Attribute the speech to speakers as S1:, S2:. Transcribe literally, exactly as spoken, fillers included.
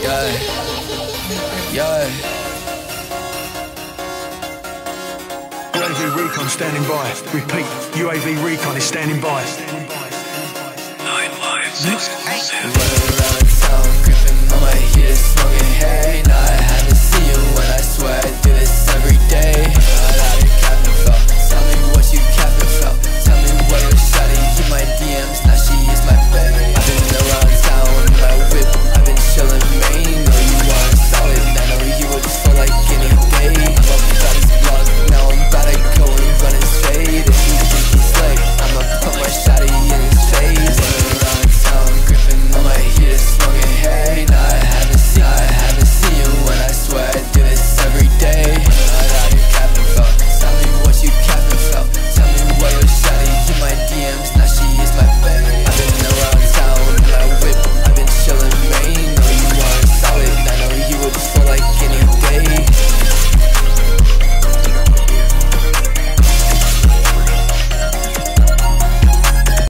S1: Yeah, yeah.
S2: U A V Recon standing by. Repeat, U A V Recon is standing by.
S3: Nine five six six.